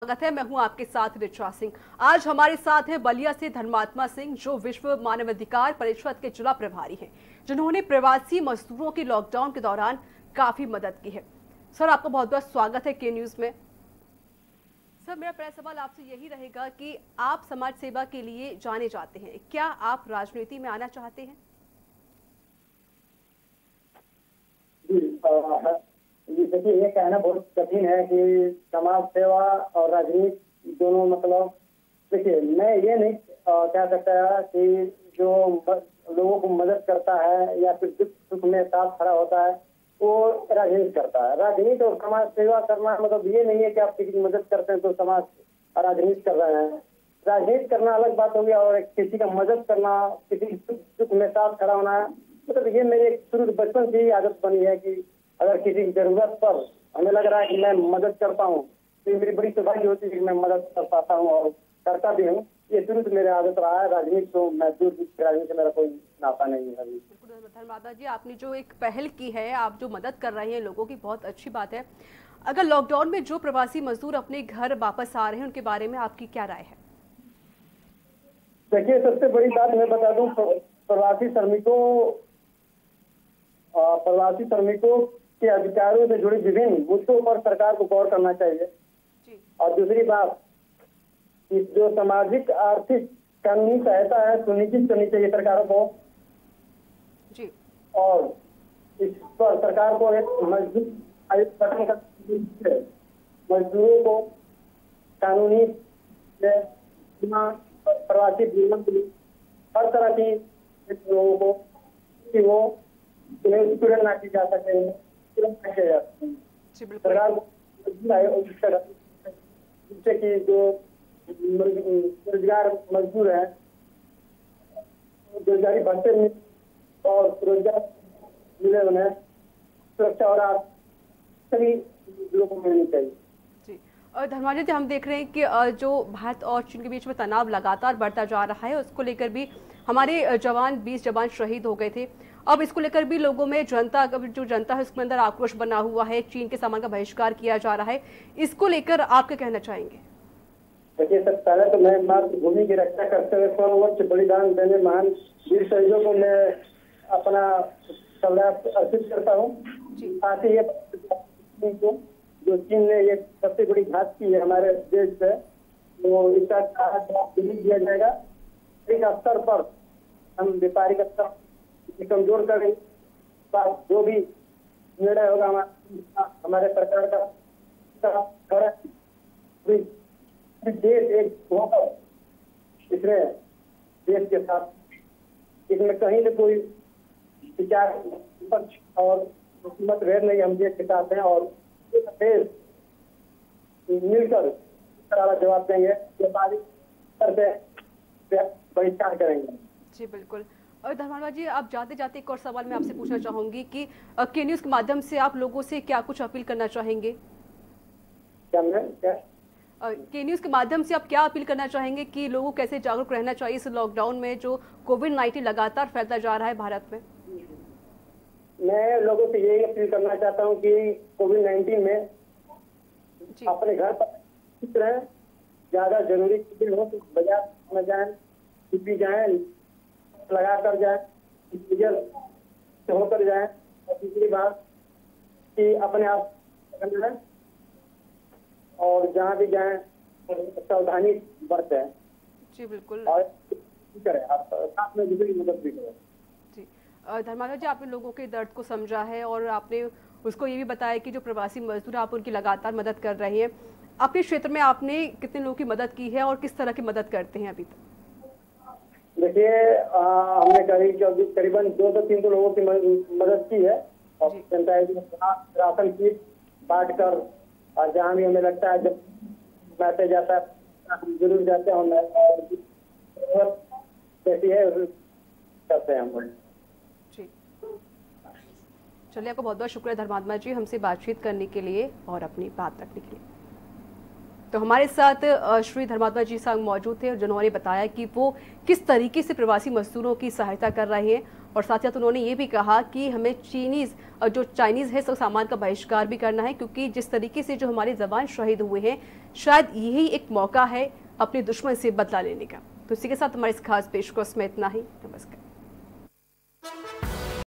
स्वागत है। मैं हूं आपके साथ ऋचा सिंह। आज हमारे साथ हैं बलिया से धर्मात्मा सिंह, जो विश्व मानवाधिकार परिषद के जिला प्रभारी हैं, जिन्होंने प्रवासी मजदूरों की लॉकडाउन के दौरान काफी मदद की है। सर, आपका बहुत बहुत स्वागत है के न्यूज में। सर, मेरा पहला सवाल आपसे यही रहेगा कि आप समाज सेवा के लिए जाने जाते हैं, क्या आप राजनीति में आना चाहते हैं? देखिए, ये कहना बहुत कठिन है कि समाज सेवा और राजनीति दोनों, मतलब देखिए, मैं ये नहीं कह सकता कि जो लोगों को मदद करता है या फिर दुख सुख में साथ खड़ा होता है वो राजनीति करता है। राजनीति और समाज सेवा करना मतलब ये नहीं है कि आप किसी की मदद करते हैं तो समाज राजनीति कर रहे हैं। राजनीति करना अलग बात हो गया और किसी का मदद करना, किसी सुख में साथ खड़ा होना, मतलब ये मेरी शुरू बचपन से ही आदत बनी है कि अगर किसी की जरूरत पर हमें लग रहा है कि मैं मदद करता हूँ तो मेरी बड़ी सौभाग्य होती है कि मैं मदद कर पाता हूँ और करता भी हूँ। ये शुरू से मेरा आदत रहा है। राजनीति तो मैं दूर राजनीति से मेरा कोई नाता नहीं है। बिल्कुल धर्मात्मा जी, आपने जो एक पहल की है, आप जो मदद कर रहे हैं लोगों की, बहुत अच्छी बात है। अगर लॉकडाउन में जो प्रवासी मजदूर अपने घर वापस आ रहे हैं उनके बारे में आपकी क्या राय है? देखिए, सबसे बड़ी बात मैं बता दूं, प्रवासी श्रमिकों के अधिकारों से जुड़ी विभिन्न मुद्दों पर सरकार को गौर करना चाहिए। और दूसरी बात, कि जो सामाजिक आर्थिक कानूनी सहायता है सुनिश्चित करनी चाहिए सरकारों को जी। और इस पर सरकार को एक मजबूत आयोग गठन का मजदूरों को कानूनी प्रवासी जीवन के लिए हर तरह की लोगों को कि वो उन्हें उत्पीड़न ना की जा सके, सरकार को जिससे कि जो रोजगार मजदूर है रोजगारी बढ़ते और रोजगार मिले उन्हें सुरक्षा और सभी लोगों को मिलनी चाहिए। जी। और धर्माजी जी, हम देख रहे हैं कि जो भारत और चीन के बीच में तनाव लगातार बढ़ता जा रहा है, उसको लेकर भी हमारे 20 जवान शहीद हो गए थे। अब इसको लेकर भी लोगों में जो जनता है उसके अंदर आक्रोश बना हुआ है, चीन के सामान का बहिष्कार किया जा रहा है, इसको लेकर आप क्या कहना चाहेंगे? देखिए, सब पहले तो मैं मातृभूमि की रक्षा करते हुए सर्वोच्च बलिदान देने महान वीर शहीदों को मैं अपना श्रद्धा अर्पित करता हूँ। साथ ही ये जो चीन ने ये सबसे बड़ी घात की है हमारे देश पे, तो इसका जवाब दिया जाएगा। एक स्तर पर हम व्यापारिक स्तर कमजोर करें, जो भी निर्णय होगा हमारे सरकार का देश एक होकर इसमें देश के साथ इसमें कहीं से कोई विचार पक्ष और मतभेद नहीं, हम देश के साथ हैं और देश मिलकर जवाब देंगे, व्यापारिक स्तर से बहिष्कार करेंगे। जी बिल्कुल। और धर्मात्मा जी, आप जाते जाते एक और सवाल मैं आपसे पूछना चाहूंगी कि के न्यूज के माध्यम से आप लोगों से क्या कुछ अपील करना चाहेंगे? के न्यूज के माध्यम से आप क्या अपील करना चाहेंगे कि लोगों कैसे जागरूक रहना चाहिए इस लॉकडाउन में जो कोविड-19 लगातार फैलता जा रहा है भारत में? मैं लोगों से यही अपील करना चाहता हूँ कि कोविड-19 में अपने घर पर रहें, ज्यादा जरूरी चीजें हो तो बाजार में जाए, छुट्टी जाए, लगा कर जाए, होकर जाए। और दूसरी बात कि अपने आप और जहाँ भी जाए सावधानी बरतें। जी बिल्कुल। और करें, आप साथ में दूसरी मदद भी करें। जी धर्मात्मा जी, आपने लोगों के दर्द को समझा है और आपने उसको ये भी बताया कि जो प्रवासी मजदूर आप उनकी लगातार मदद कर रहे हैं। अपने क्षेत्र में आपने कितने लोगों की मदद की है और किस तरह की मदद करते हैं अभी तक? देखिए, हमने करीबन 200-300 लोगों की मदद की है और राशन किट बांट कर, और जहाँ भी हमें लगता है जब मैसेज आता है हम जरूर जाते हैं, कैसी है करते हैं हम। जी चलिए, आपका बहुत बहुत शुक्रिया धर्मात्मा जी हमसे बातचीत करने के लिए और अपनी बात रखने के लिए। तो हमारे साथ श्री धर्मात्मा जी साहब मौजूद थे, जिन्होंने बताया कि वो किस तरीके से प्रवासी मजदूरों की सहायता कर रहे हैं। और साथ ही साथ उन्होंने ये भी कहा कि हमें जो चाइनीज है सब सामान का बहिष्कार भी करना है, क्योंकि जिस तरीके से जो हमारे जवान शहीद हुए हैं, शायद यही एक मौका है अपने दुश्मन से बदला लेने का। तो इसी के साथ हमारे इस खास पेशकश में इतना ही। नमस्कार।